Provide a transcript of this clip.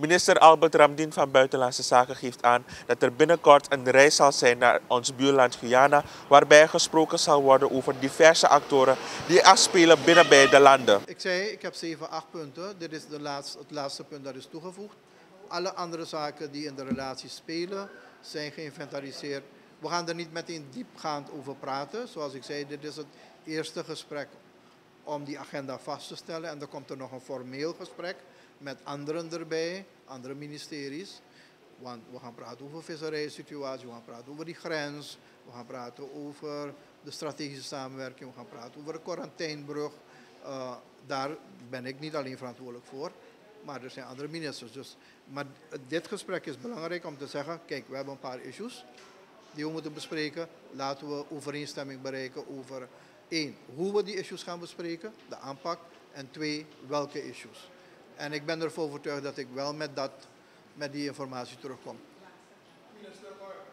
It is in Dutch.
Minister Albert Ramdien van Buitenlandse Zaken geeft aan dat er binnenkort een reis zal zijn naar ons buurland Guyana, waarbij gesproken zal worden over diverse actoren die afspelen binnen beide landen. Ik zei, ik heb 7, 8 punten. Dit is het laatste punt dat is toegevoegd. Alle andere zaken die in de relatie spelen, zijn geïnventariseerd. We gaan er niet meteen diepgaand over praten. Zoals ik zei, dit is het eerste gesprek om die agenda vast te stellen. En dan komt er nog een formeel gesprek met anderen erbij, andere ministeries. Want we gaan praten over de visserijsituatie, we gaan praten over die grens, we gaan praten over de strategische samenwerking, we gaan praten over de quarantijnbrug. Daar ben ik niet alleen verantwoordelijk voor, maar er zijn andere ministers. Dus, maar dit gesprek is belangrijk om te zeggen, kijk, we hebben een paar issues die we moeten bespreken. Laten we overeenstemming bereiken over 1, hoe we die issues gaan bespreken, de aanpak, en 2, welke issues. En ik ben ervan overtuigd dat ik wel met die informatie terugkom. Minister, maar